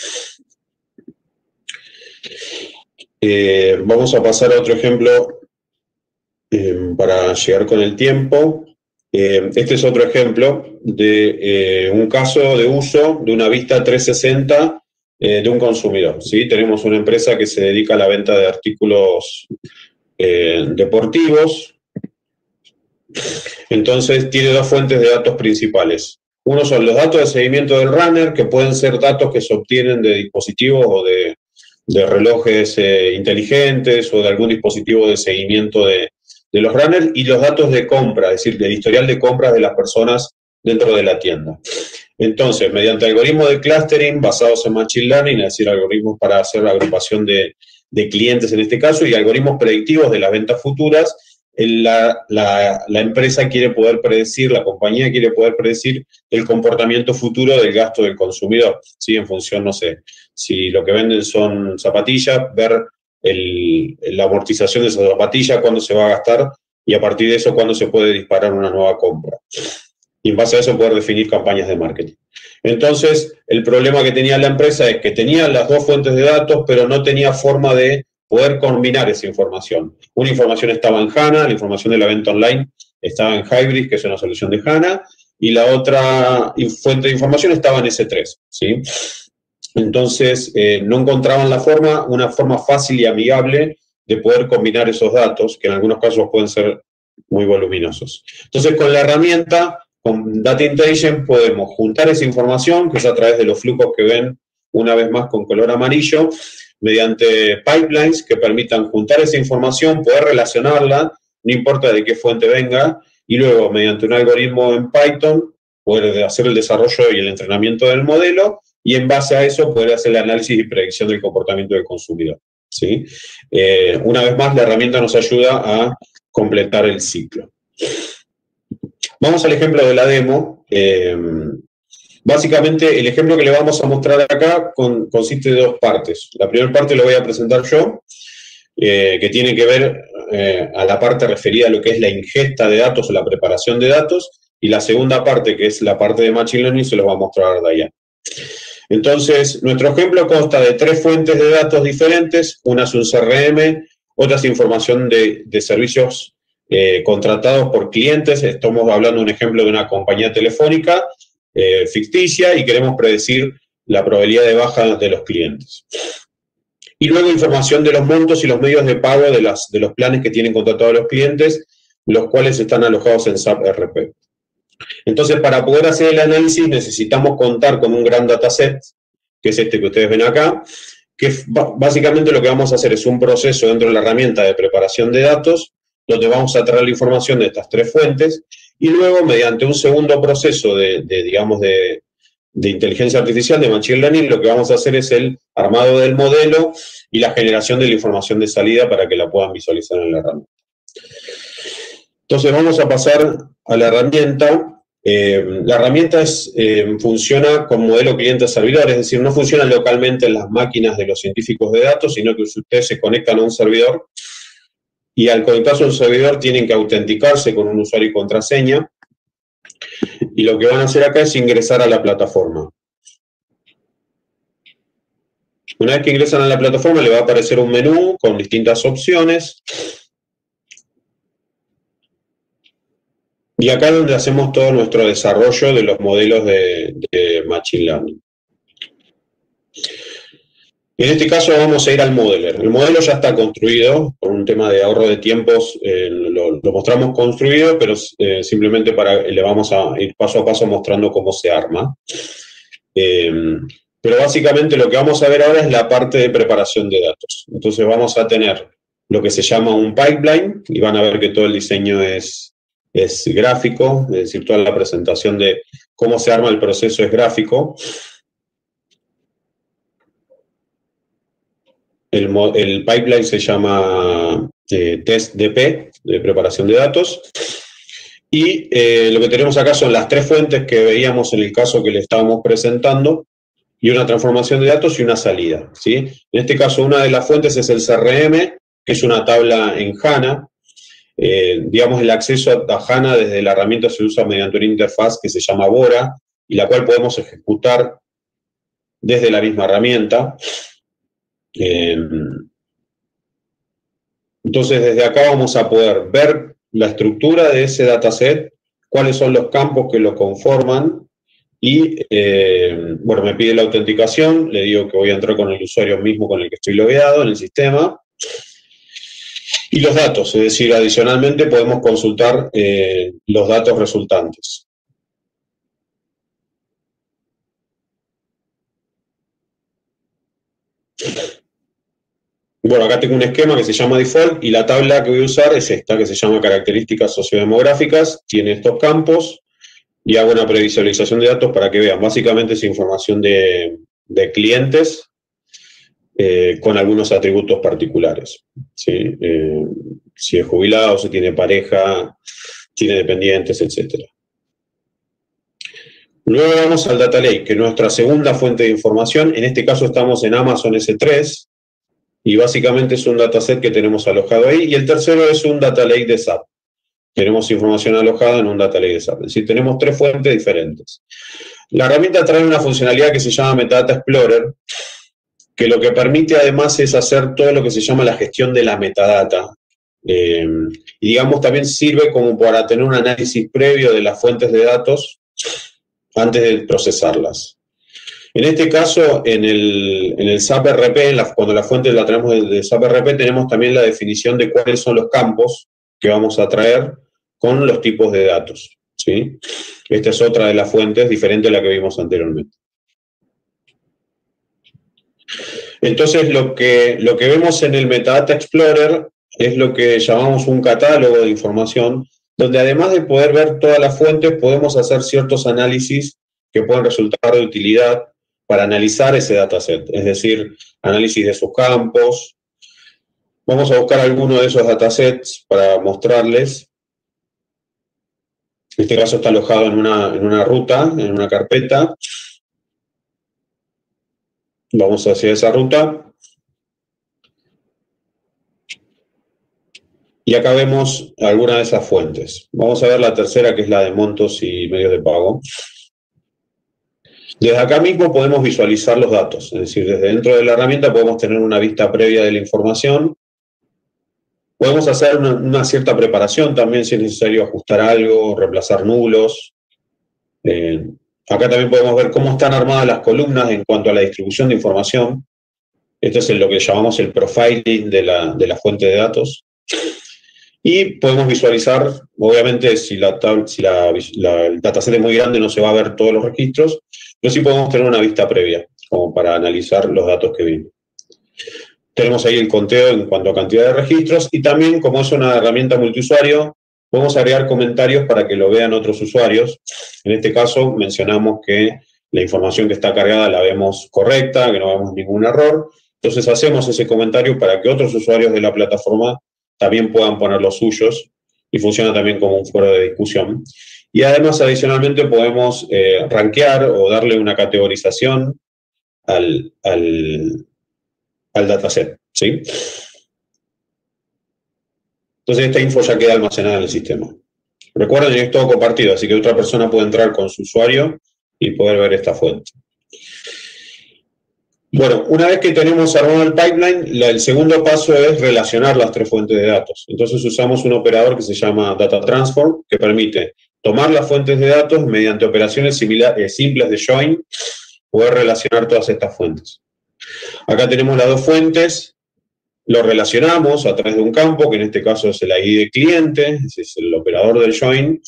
Eh, vamos a pasar a otro ejemplo eh, para llegar con el tiempo. Eh, este es otro ejemplo de eh, un caso de uso de una vista trescientos sesenta eh, de un consumidor, ¿sí? Tenemos una empresa que se dedica a la venta de artículos eh, deportivos. Entonces tiene dos fuentes de datos principales. Uno son los datos de seguimiento del runner, que pueden ser datos que se obtienen de dispositivos o de, de relojes eh, inteligentes o de algún dispositivo de seguimiento de, de los runners, y los datos de compra, es decir, del historial de compras de las personas dentro de la tienda. Entonces, mediante algoritmos de clustering basados en Machine Learning, es decir, algoritmos para hacer la agrupación de, de clientes en este caso, y algoritmos predictivos de las ventas futuras, La, la, la empresa quiere poder predecir, la compañía quiere poder predecir el comportamiento futuro del gasto del consumidor, ¿sí? En función, no sé, si lo que venden son zapatillas, ver el, la amortización de esa zapatilla, cuándo se va a gastar, y a partir de eso, cuándo se puede disparar una nueva compra. Y en base a eso poder definir campañas de marketing. Entonces, el problema que tenía la empresa es que tenía las dos fuentes de datos, pero no tenía forma de poder combinar esa información. Una información estaba en HANA, la información de la venta online estaba en Hybris, que es una solución de HANA, y la otra fuente de información estaba en ese tres, ¿sí? Entonces, eh, no encontraban la forma, una forma fácil y amigable de poder combinar esos datos, que en algunos casos pueden ser muy voluminosos. Entonces, con la herramienta, con Data Intelligence, podemos juntar esa información, que es a través de los flujos que ven una vez más con color amarillo, mediante pipelines que permitan juntar esa información, poder relacionarla, no importa de qué fuente venga, y luego, mediante un algoritmo en Python, poder hacer el desarrollo y el entrenamiento del modelo, y en base a eso poder hacer el análisis y predicción del comportamiento del consumidor, ¿sí? Eh, una vez más, la herramienta nos ayuda a completar el ciclo. Vamos al ejemplo de la demo. Eh, Básicamente, el ejemplo que le vamos a mostrar acá con, consiste de dos partes. La primera parte lo voy a presentar yo, eh, que tiene que ver eh, a la parte referida a lo que es la ingesta de datos o la preparación de datos, y la segunda parte, que es la parte de Machine Learning, se los va a mostrar Dayan. Entonces, nuestro ejemplo consta de tres fuentes de datos diferentes. Una es un C R M, otra es información de, de servicios eh, contratados por clientes. Estamos hablando de un ejemplo de una compañía telefónica, Eh, ficticia, y queremos predecir la probabilidad de baja de los clientes. Y luego información de los montos y los medios de pago de, las, de los planes que tienen contratados los clientes, los cuales están alojados en S A P R P. Entonces, para poder hacer el análisis necesitamos contar con un gran dataset, que es este que ustedes ven acá, que básicamente lo que vamos a hacer es un proceso dentro de la herramienta de preparación de datos, donde vamos a traer la información de estas tres fuentes, y luego, mediante un segundo proceso de, de digamos, de, de inteligencia artificial, de Machine Learning, lo que vamos a hacer es el armado del modelo y la generación de la información de salida para que la puedan visualizar en la herramienta. Entonces, vamos a pasar a la herramienta. Eh, la herramienta es, eh, funciona con modelo cliente-servidor, es decir, no funciona localmente en las máquinas de los científicos de datos, sino que ustedes se conectan a un servidor, y al conectarse a un servidor tienen que autenticarse con un usuario y contraseña, y lo que van a hacer acá es ingresar a la plataforma. Una vez que ingresan a la plataforma le va a aparecer un menú con distintas opciones. Y acá es donde hacemos todo nuestro desarrollo de los modelos de, de Machine Learning. En este caso vamos a ir al modeler. El modelo ya está construido, por un tema de ahorro de tiempos eh, lo, lo mostramos construido, pero eh, simplemente para, le vamos a ir paso a paso mostrando cómo se arma. Eh, pero básicamente lo que vamos a ver ahora es la parte de preparación de datos. Entonces vamos a tener lo que se llama un pipeline, y van a ver que todo el diseño es, es gráfico, es decir, toda la presentación de cómo se arma el proceso es gráfico. El, el pipeline se llama eh, TestDP, de preparación de datos. Y eh, lo que tenemos acá son las tres fuentes que veíamos en el caso que le estábamos presentando, y una transformación de datos y una salida, ¿sí? En este caso, una de las fuentes es el C R M, que es una tabla en HANA. Eh, digamos, el acceso a HANA desde la herramienta se usa mediante una interfaz que se llama Bora, y la cual podemos ejecutar desde la misma herramienta. Eh, entonces, desde acá vamos a poder ver la estructura de ese dataset, cuáles son los campos que lo conforman, y, eh, bueno, me pide la autenticación, le digo que voy a entrar con el usuario mismo con el que estoy logueado en el sistema, y los datos, es decir, adicionalmente podemos consultar eh, los datos resultantes. Bueno, acá tengo un esquema que se llama default, y la tabla que voy a usar es esta, que se llama características sociodemográficas, tiene estos campos, y hago una previsualización de datos para que vean. Básicamente es información de, de clientes eh, con algunos atributos particulares, ¿sí? Eh, si es jubilado, si tiene pareja, tiene dependientes, etcétera. Luego vamos al Data Lake, que es nuestra segunda fuente de información. En este caso estamos en Amazon S tres, y básicamente es un dataset que tenemos alojado ahí. Y el tercero es un Data Lake de S A P. Tenemos información alojada en un Data Lake de S A P. Es decir, tenemos tres fuentes diferentes. La herramienta trae una funcionalidad que se llama Metadata Explorer, que lo que permite además es hacer todo lo que se llama la gestión de la metadata. Eh, y digamos, también sirve como para tener un análisis previo de las fuentes de datos antes de procesarlas. En este caso, en el, en el S A P R P, en la, cuando la fuente la tenemos de, de S A P R P, tenemos también la definición de cuáles son los campos que vamos a traer con los tipos de datos, ¿sí? Esta es otra de las fuentes diferente a la que vimos anteriormente. Entonces, lo que, lo que vemos en el Metadata Explorer es lo que llamamos un catálogo de información, donde además de poder ver todas las fuentes, podemos hacer ciertos análisis que pueden resultar de utilidad para analizar ese dataset, es decir, análisis de sus campos. Vamos a buscar alguno de esos datasets para mostrarles. En este caso está alojado en una, en una ruta, en una carpeta. Vamos hacia esa ruta. Y acá vemos algunas de esas fuentes. Vamos a ver la tercera, que es la de montos y medios de pago. Desde acá mismo podemos visualizar los datos, es decir, desde dentro de la herramienta podemos tener una vista previa de la información. Podemos hacer una, una cierta preparación también si es necesario ajustar algo, reemplazar nulos. Eh, acá también podemos ver cómo están armadas las columnas en cuanto a la distribución de información. Este es lo que llamamos el profiling de la, de la fuente de datos. Y podemos visualizar, obviamente, si, la, si la, la, el dataset es muy grande no se va a ver todos los registros, pero sí podemos tener una vista previa, como para analizar los datos que vienen. Tenemos ahí el conteo en cuanto a cantidad de registros, y también, como es una herramienta multiusuario, podemos agregar comentarios para que lo vean otros usuarios. En este caso, mencionamos que la información que está cargada la vemos correcta, que no vemos ningún error. Entonces, hacemos ese comentario para que otros usuarios de la plataforma también puedan poner los suyos, y funciona también como un foro de discusión. Y además, adicionalmente, podemos eh, rankear o darle una categorización al, al, al dataset, ¿sí? Entonces, esta info ya queda almacenada en el sistema. Recuerden que es todo compartido, así que otra persona puede entrar con su usuario y poder ver esta fuente. Bueno, una vez que tenemos armado el pipeline, la, el segundo paso es relacionar las tres fuentes de datos. Entonces usamos un operador que se llama Data Transform, que permite tomar las fuentes de datos mediante operaciones similar, eh, simples de join, poder relacionar todas estas fuentes. Acá tenemos las dos fuentes, lo relacionamos a través de un campo, que en este caso es el I D de cliente, ese es el operador del join.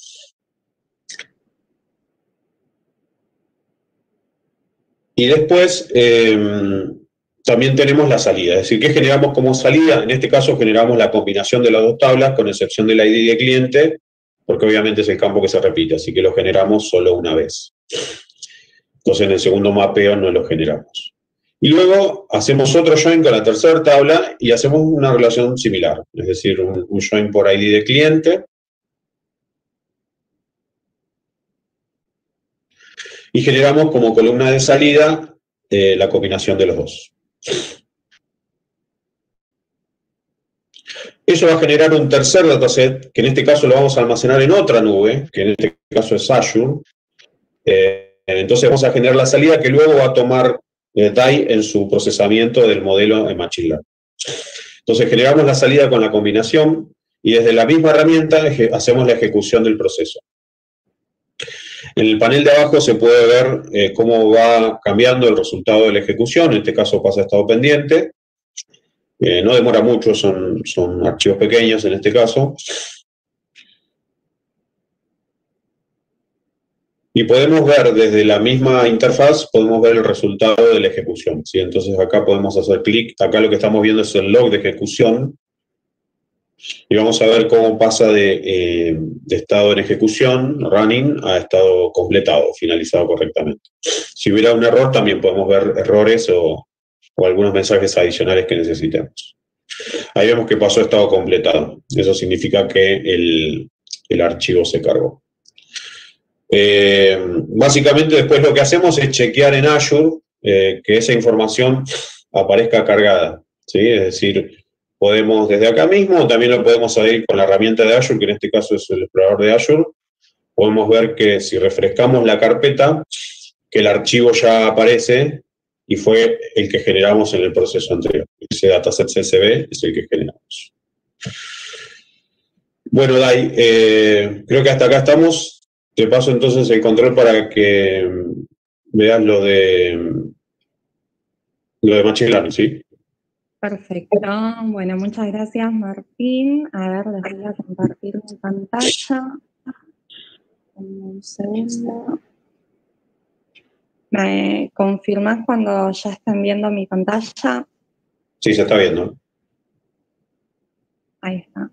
Y después eh, también tenemos la salida, es decir, ¿qué generamos como salida? En este caso generamos la combinación de las dos tablas, con excepción del I D de cliente, porque obviamente es el campo que se repite, así que lo generamos solo una vez. Entonces en el segundo mapeo no lo generamos. Y luego hacemos otro join con la tercera tabla y hacemos una relación similar, es decir, un, un join por I D de cliente. Y generamos como columna de salida eh, la combinación de los dos. Eso va a generar un tercer dataset, que en este caso lo vamos a almacenar en otra nube, que en este caso es Azure. Eh, entonces vamos a generar la salida que luego va a tomar eh, D A I en su procesamiento del modelo en Machine Learning. Entonces generamos la salida con la combinación y desde la misma herramienta hacemos la ejecución del proceso. En el panel de abajo se puede ver eh, cómo va cambiando el resultado de la ejecución, en este caso pasa a estado pendiente. Eh, no demora mucho, son, son archivos pequeños en este caso. Y podemos ver desde la misma interfaz, podemos ver el resultado de la ejecución, ¿sí? Entonces acá podemos hacer clic, acá lo que estamos viendo es el log de ejecución. Y vamos a ver cómo pasa de, eh, de estado en ejecución, running, a estado completado, finalizado correctamente. Si hubiera un error, también podemos ver errores o, o algunos mensajes adicionales que necesitemos. Ahí vemos que pasó a estado completado. Eso significa que el, el archivo se cargó. Eh, básicamente, después lo que hacemos es chequear en Azure eh, que esa información aparezca cargada, ¿sí? Es decir, podemos desde acá mismo, también lo podemos salir con la herramienta de Azure, que en este caso es el explorador de Azure. Podemos ver que si refrescamos la carpeta, que el archivo ya aparece y fue el que generamos en el proceso anterior. Ese dataset C S V es el que generamos. Bueno, Dai, eh, creo que hasta acá estamos. Te paso entonces el control para que veas lo de, lo de Machine Learning, ¿sí? Perfecto. Bueno, muchas gracias, Martín. A ver, les voy a compartir mi pantalla. Un segundo. ¿Me confirmas cuando ya estén viendo mi pantalla? Sí, se está viendo. Ahí está.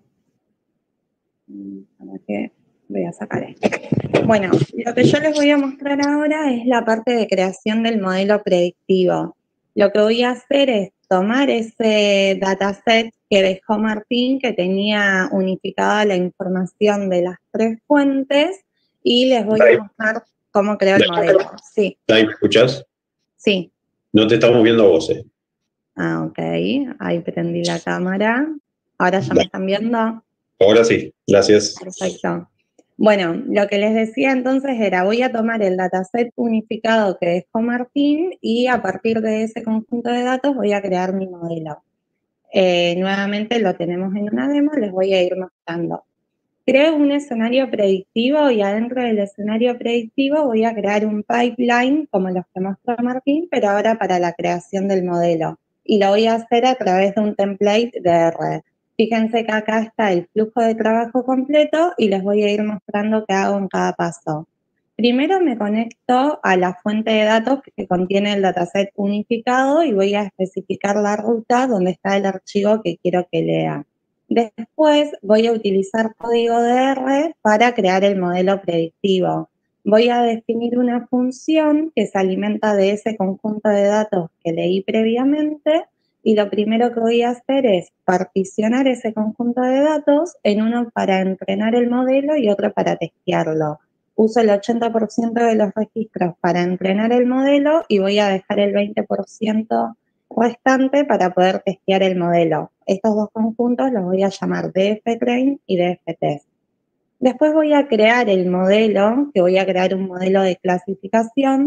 Para que voy a sacar esto. Bueno, lo que yo les voy a mostrar ahora es la parte de creación del modelo predictivo. Lo que voy a hacer es tomar ese dataset que dejó Martín, que tenía unificada la información de las tres fuentes, y les voy a mostrar cómo crear el modelo. Sí. ¿Me escuchás? Sí. No te estamos viendo a vos, ¿eh? Ah, ok. Ahí prendí la cámara. ¿Ahora ya me están viendo? Ahora sí, gracias. Perfecto. Bueno, lo que les decía entonces era, voy a tomar el dataset unificado que dejó Martín y a partir de ese conjunto de datos voy a crear mi modelo. Eh, nuevamente lo tenemos en una demo, les voy a ir mostrando. Creo un escenario predictivo y adentro del escenario predictivo voy a crear un pipeline como los que mostró Martín, pero ahora para la creación del modelo. Y lo voy a hacer a través de un template de R. Fíjense que acá está el flujo de trabajo completo y les voy a ir mostrando qué hago en cada paso. Primero me conecto a la fuente de datos que contiene el dataset unificado y voy a especificar la ruta donde está el archivo que quiero que lea. Después voy a utilizar código de R para crear el modelo predictivo. Voy a definir una función que se alimenta de ese conjunto de datos que leí previamente y lo primero que voy a hacer es particionar ese conjunto de datos en uno para entrenar el modelo y otro para testearlo. Uso el ochenta por ciento de los registros para entrenar el modelo y voy a dejar el veinte por ciento restante para poder testear el modelo. Estos dos conjuntos los voy a llamar D F Train y D F Test. Después voy a crear el modelo, que voy a crear un modelo de clasificación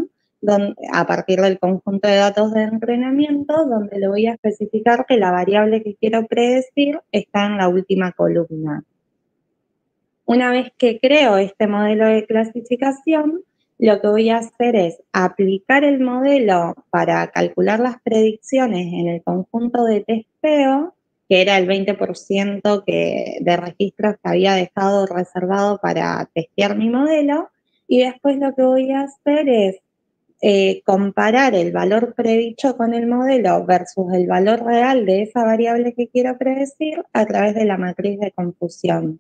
donde, a partir del conjunto de datos de entrenamiento, donde le voy a especificar que la variable que quiero predecir está en la última columna. Una vez que creo este modelo de clasificación, lo que voy a hacer es aplicar el modelo para calcular las predicciones en el conjunto de testeo, que era el veinte por ciento que, de registros que había dejado reservado para testear mi modelo, y después lo que voy a hacer es eh, comparar el valor predicho con el modelo versus el valor real de esa variable que quiero predecir a través de la matriz de confusión.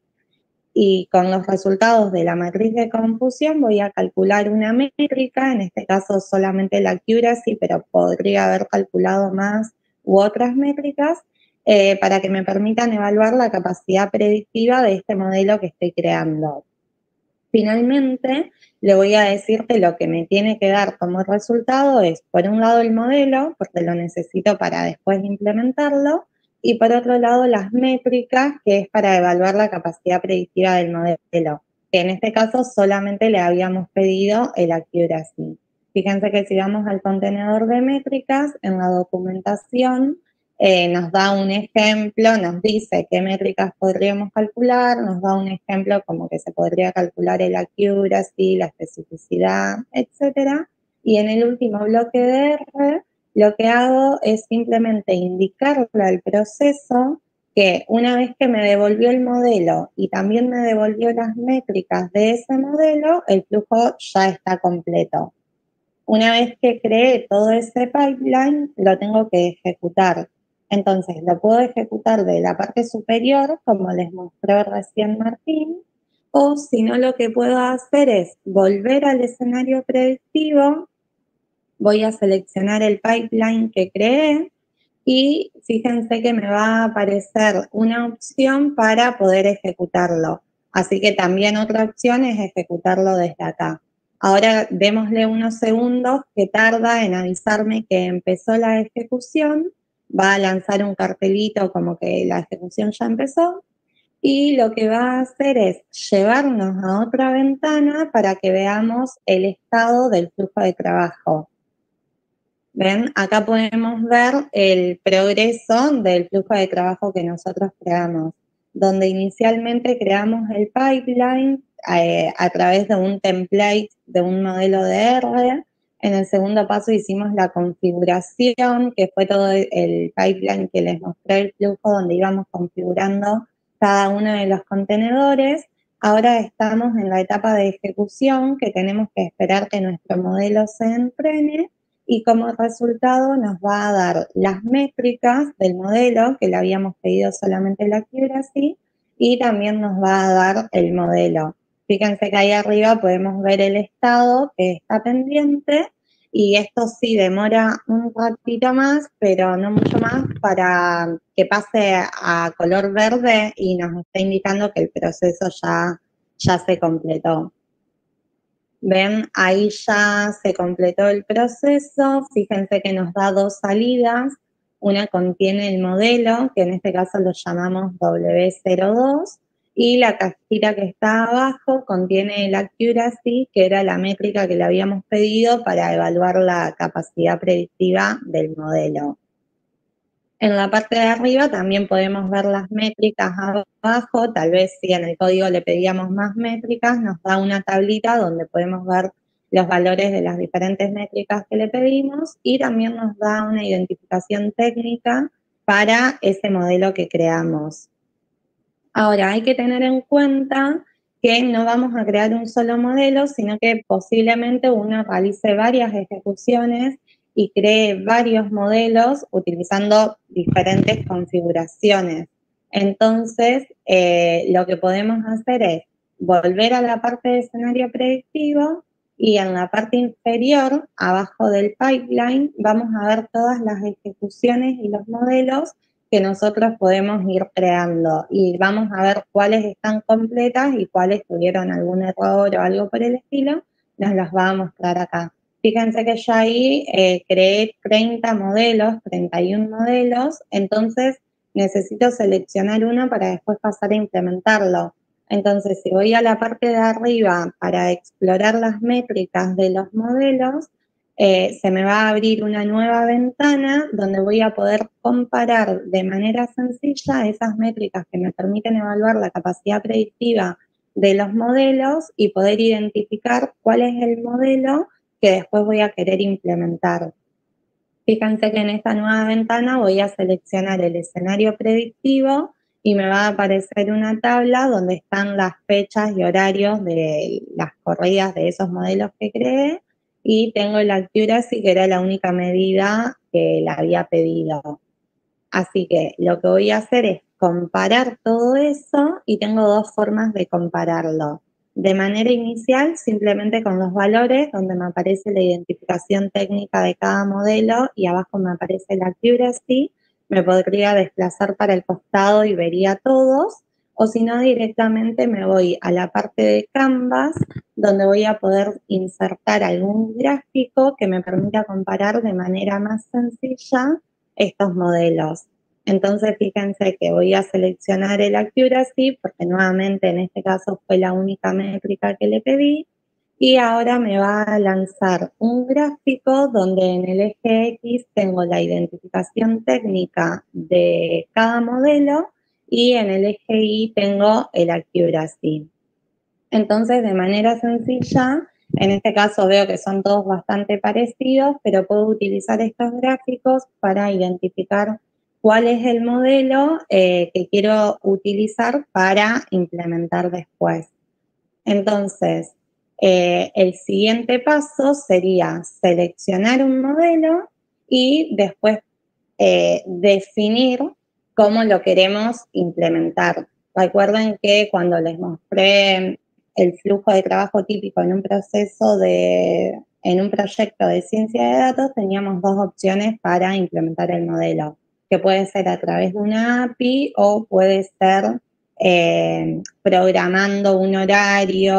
Y con los resultados de la matriz de confusión voy a calcular una métrica, en este caso solamente la accuracy, pero podría haber calculado más u otras métricas, eh, para que me permitan evaluar la capacidad predictiva de este modelo que estoy creando. Finalmente, le voy a decir que lo que me tiene que dar como resultado es, por un lado, el modelo, porque lo necesito para después implementarlo, y por otro lado, las métricas, que es para evaluar la capacidad predictiva del modelo, que en este caso solamente le habíamos pedido el accuracy. Fíjense que si vamos al contenedor de métricas, en la documentación, Eh, nos da un ejemplo, nos dice qué métricas podríamos calcular, nos da un ejemplo como que se podría calcular el accuracy, la especificidad, etcétera. Y en el último bloque de R, lo que hago es simplemente indicarle al proceso que una vez que me devolvió el modelo y también me devolvió las métricas de ese modelo, el flujo ya está completo. Una vez que creé todo ese pipeline, lo tengo que ejecutar. Entonces, lo puedo ejecutar de la parte superior, como les mostró recién Martín, o si no, lo que puedo hacer es volver al escenario predictivo, voy a seleccionar el pipeline que creé, y fíjense que me va a aparecer una opción para poder ejecutarlo. Así que también otra opción es ejecutarlo desde acá. Ahora démosle unos segundos que tarda en avisarme que empezó la ejecución. Va a lanzar un cartelito como que la ejecución ya empezó. Y lo que va a hacer es llevarnos a otra ventana para que veamos el estado del flujo de trabajo. ¿Ven? Acá podemos ver el progreso del flujo de trabajo que nosotros creamos, donde inicialmente creamos el pipeline eh, a través de un template de un modelo de R. En el segundo paso hicimos la configuración, que fue todo el pipeline que les mostré el flujo, donde íbamos configurando cada uno de los contenedores. Ahora estamos en la etapa de ejecución, que tenemos que esperar que nuestro modelo se entrene, y como resultado nos va a dar las métricas del modelo, que le habíamos pedido solamente la accuracy, y también nos va a dar el modelo. Fíjense que ahí arriba podemos ver el estado que está pendiente, y esto sí demora un ratito más, pero no mucho más, para que pase a color verde y nos está indicando que el proceso ya, ya se completó. Ven, ahí ya se completó el proceso. Fíjense que nos da dos salidas. Una contiene el modelo, que en este caso lo llamamos W cero dos, y la cajita que está abajo contiene el accuracy, que era la métrica que le habíamos pedido para evaluar la capacidad predictiva del modelo. En la parte de arriba también podemos ver las métricas abajo. Tal vez si en el código le pedíamos más métricas, nos da una tablita donde podemos ver los valores de las diferentes métricas que le pedimos, y también nos da una identificación técnica para ese modelo que creamos. Ahora, hay que tener en cuenta que no vamos a crear un solo modelo, sino que posiblemente uno realice varias ejecuciones y cree varios modelos utilizando diferentes configuraciones. Entonces, eh, lo que podemos hacer es volver a la parte de escenario predictivo, y en la parte inferior, abajo del pipeline, vamos a ver todas las ejecuciones y los modelos que nosotros podemos ir creando, y vamos a ver cuáles están completas y cuáles tuvieron algún error o algo por el estilo. Nos los va a mostrar acá. Fíjense que ya ahí eh, creé treinta modelos, treinta y uno modelos, entonces necesito seleccionar uno para después pasar a implementarlo. Entonces, si voy a la parte de arriba para explorar las métricas de los modelos, eh, se me va a abrir una nueva ventana donde voy a poder comparar de manera sencilla esas métricas que me permiten evaluar la capacidad predictiva de los modelos y poder identificar cuál es el modelo que después voy a querer implementar. Fíjense que en esta nueva ventana voy a seleccionar el escenario predictivo y me va a aparecer una tabla donde están las fechas y horarios de las corridas de esos modelos que creé y tengo la accuracy, que era la única medida que la había pedido. Así que lo que voy a hacer es comparar todo eso y tengo dos formas de compararlo. De manera inicial, simplemente con los valores, donde me aparece la identificación técnica de cada modelo y abajo me aparece la accuracy, me podría desplazar para el costado y vería todos, o si no, directamente me voy a la parte de Canvas, donde voy a poder insertar algún gráfico que me permita comparar de manera más sencilla estos modelos. Entonces, fíjense que voy a seleccionar el accuracy, porque nuevamente en este caso fue la única métrica que le pedí, y ahora me va a lanzar un gráfico donde en el eje X tengo la identificación técnica de cada modelo y en el eje Y tengo el accuracy. Entonces, de manera sencilla, en este caso veo que son todos bastante parecidos, pero puedo utilizar estos gráficos para identificar cuál es el modelo eh, que quiero utilizar para implementar después. Entonces, eh, el siguiente paso sería seleccionar un modelo y después eh, definir cómo lo queremos implementar. Recuerden que cuando les mostré el flujo de trabajo típico en un proceso de, en un proyecto de ciencia de datos, teníamos dos opciones para implementar el modelo, que puede ser a través de una A P I o puede ser eh, programando un horario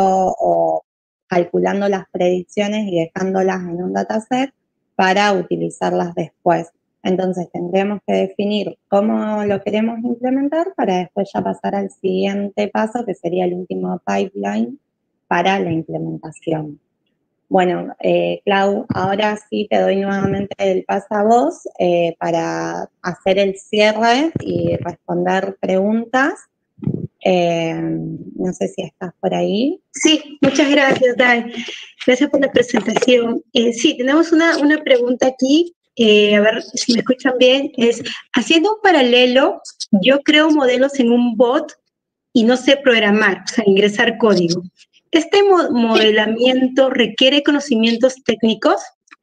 o calculando las predicciones y dejándolas en un dataset para utilizarlas después. Entonces tendremos que definir cómo lo queremos implementar para después ya pasar al siguiente paso, que sería el último pipeline para la implementación. Bueno, eh, Clau, ahora sí te doy nuevamente el paso a vos eh, para hacer el cierre y responder preguntas. Eh, no sé si estás por ahí. Sí, muchas gracias, Dai. Gracias por la presentación. Eh, sí, tenemos una, una pregunta aquí, eh, a ver si me escuchan bien. Es, haciendo un paralelo, yo creo modelos en un bot y no sé programar, o sea, ingresar código. ¿Este mo modelamiento requiere conocimientos técnicos?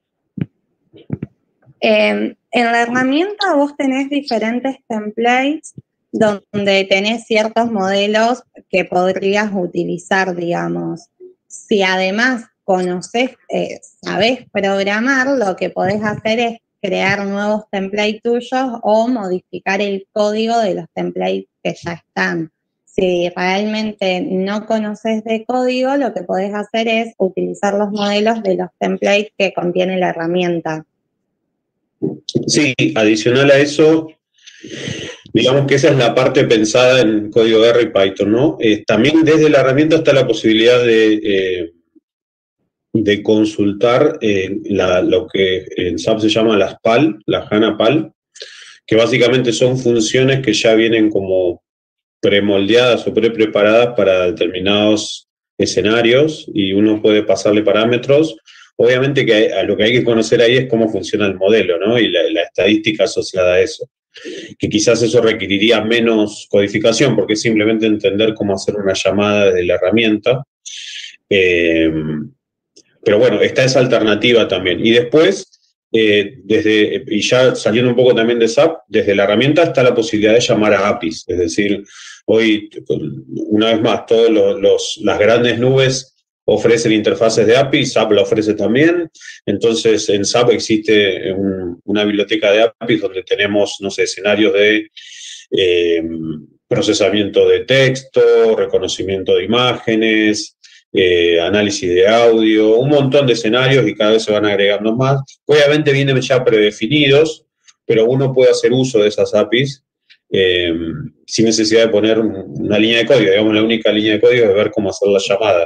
Eh, en la herramienta vos tenés diferentes templates donde tenés ciertos modelos que podrías utilizar, digamos. Si además conocés, eh, sabés programar, lo que podés hacer es crear nuevos templates tuyos o modificar el código de los templates que ya están. Si realmente no conoces de código, lo que podés hacer es utilizar los modelos de los templates que contiene la herramienta. Sí, adicional a eso, digamos que esa es la parte pensada en código R y Python, ¿no? Eh, también desde la herramienta está la posibilidad de, eh, de consultar eh, la, lo que en S A P se llama las P A L, la HANA P A L, que básicamente son funciones que ya vienen como premoldeadas o pre-preparadas para determinados escenarios y uno puede pasarle parámetros. Obviamente que a lo que hay que conocer ahí es cómo funciona el modelo, ¿no? Y la, la estadística asociada a eso. Que quizás eso requeriría menos codificación, porque es simplemente entender cómo hacer una llamada desde la herramienta. Eh, pero bueno, está esa alternativa también. Y después, eh, desde, y ya saliendo un poco también de S A P, desde la herramienta está la posibilidad de llamar a A P Is. Es decir, hoy, una vez más, todas los, los, las grandes nubes ofrecen interfaces de A P I, S A P la ofrece también. Entonces, en S A P existe un, una biblioteca de A P Is donde tenemos, no sé, escenarios de eh, procesamiento de texto, reconocimiento de imágenes, eh, análisis de audio, un montón de escenarios y cada vez se van agregando más. Obviamente vienen ya predefinidos, pero uno puede hacer uso de esas A P Is eh, sin necesidad de poner una línea de código. Digamos, la única línea de código es ver cómo hacer la llamada.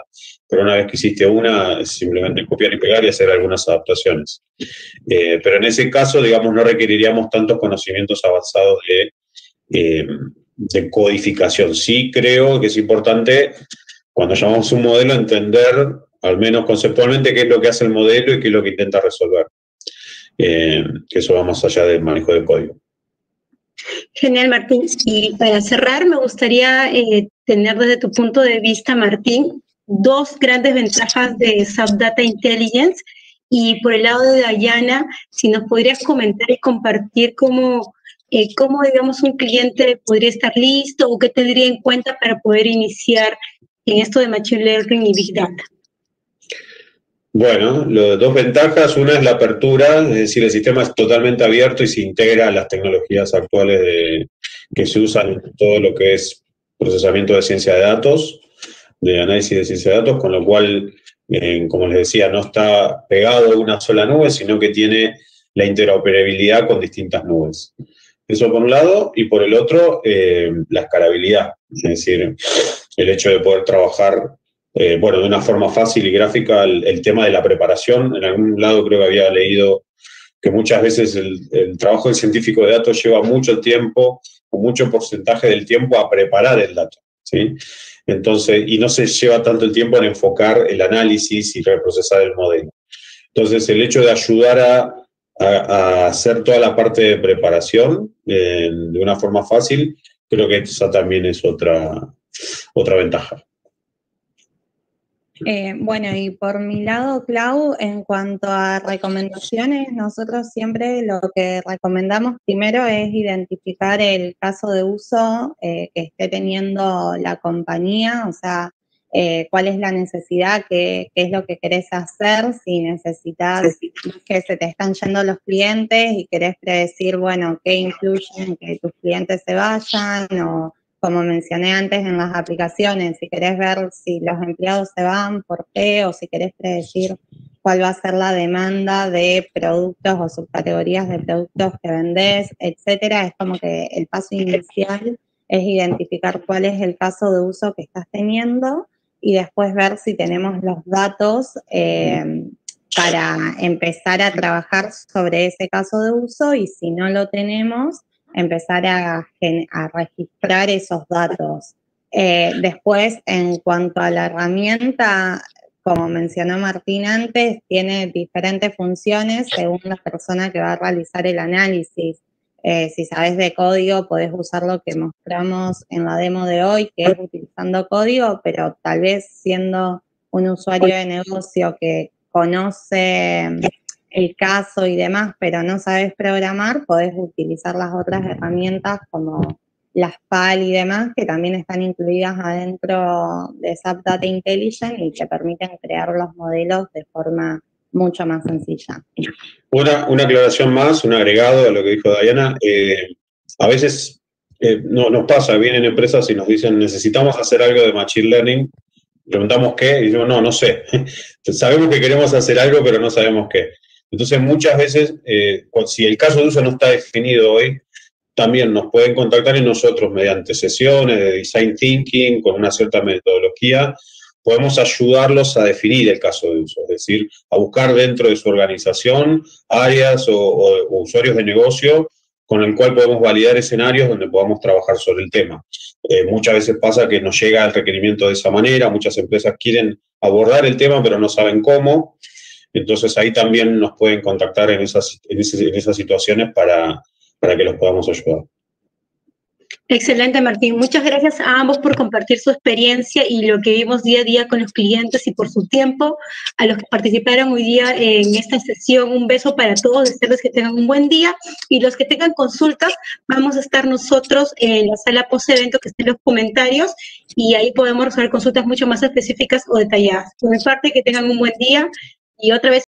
pero una vez que hiciste una, es simplemente copiar y pegar y hacer algunas adaptaciones. Eh, pero en ese caso, digamos, no requeriríamos tantos conocimientos avanzados de, eh, de codificación. Sí creo que es importante, cuando llamamos un modelo, entender, al menos conceptualmente, qué es lo que hace el modelo y qué es lo que intenta resolver. Eh, que eso va más allá del manejo de código. Genial, Martín. Y para cerrar, me gustaría eh, tener desde tu punto de vista, Martín, dos grandes ventajas de SAP Data Intelligence. Y por el lado de Dayana, si nos podrías comentar y compartir cómo, eh, cómo, digamos, un cliente podría estar listo o qué tendría en cuenta para poder iniciar en esto de Machine Learning y Big Data. Bueno, las dos ventajas, una es la apertura, es decir, el sistema es totalmente abierto y se integra a las tecnologías actuales de, que se usan en todo lo que es procesamiento de ciencia de datos, de análisis de ciencia de datos, con lo cual, eh, como les decía, no está pegado a una sola nube, sino que tiene la interoperabilidad con distintas nubes. Eso por un lado, y por el otro, eh, la escalabilidad, es decir, el hecho de poder trabajar Eh, bueno, de una forma fácil y gráfica el, el tema de la preparación. En algún lado creo que había leído que muchas veces el, el trabajo del científico de datos lleva mucho tiempo, o mucho porcentaje del tiempo a preparar el dato, ¿sí? Entonces, y no se lleva tanto el tiempo en enfocar el análisis y reprocesar el modelo. Entonces, el hecho de ayudar a, a, a hacer toda la parte de preparación eh, de una forma fácil, creo que esa también es otra, otra ventaja. Eh, bueno, y por mi lado, Clau, en cuanto a recomendaciones, nosotros siempre lo que recomendamos primero es identificar el caso de uso eh, que esté teniendo la compañía, o sea, eh, cuál es la necesidad, qué, qué es lo que querés hacer, si necesitas que se te están yendo los clientes y querés predecir, bueno, qué influye en que tus clientes se vayan o... Como mencioné antes en las aplicaciones, si querés ver si los empleados se van, por qué, o si querés predecir cuál va a ser la demanda de productos o subcategorías de productos que vendés, etcétera. Es como que el paso inicial es identificar cuál es el caso de uso que estás teniendo y después ver si tenemos los datos eh, para empezar a trabajar sobre ese caso de uso y si no lo tenemos, empezar a, a registrar esos datos. Eh, después, en cuanto a la herramienta, como mencionó Martín antes, tiene diferentes funciones según la persona que va a realizar el análisis. Eh, si sabes de código, podés usar lo que mostramos en la demo de hoy, que es utilizando código, pero tal vez siendo un usuario de negocio que conoce el caso y demás, pero no sabes programar, podés utilizar las otras herramientas como las P A L y demás, que también están incluidas adentro de SAP Data Intelligence y que permiten crear los modelos de forma mucho más sencilla. Una, una aclaración más, un agregado a lo que dijo Dayana. Eh, a veces eh, no, nos pasa, vienen empresas y nos dicen necesitamos hacer algo de Machine Learning, preguntamos qué, y decimos no, no sé. Sabemos que queremos hacer algo, pero no sabemos qué. Entonces, muchas veces, eh, si el caso de uso no está definido hoy, también nos pueden contactar y nosotros, mediante sesiones de design thinking, con una cierta metodología, podemos ayudarlos a definir el caso de uso, es decir, a buscar dentro de su organización áreas o, o, o usuarios de negocio con el cual podemos validar escenarios donde podamos trabajar sobre el tema. Eh, muchas veces pasa que nos llega el requerimiento de esa manera, muchas empresas quieren abordar el tema, pero no saben cómo. Entonces, ahí también nos pueden contactar en esas, en esas, en esas situaciones para, para que los podamos ayudar. Excelente, Martín. Muchas gracias a ambos por compartir su experiencia y lo que vimos día a día con los clientes y por su tiempo. A los que participaron hoy día en esta sesión, un beso para todos, desearles que tengan un buen día. Y los que tengan consultas, vamos a estar nosotros en la sala post-evento que está en los comentarios y ahí podemos resolver consultas mucho más específicas o detalladas. Por mi parte, que tengan un buen día y otra vez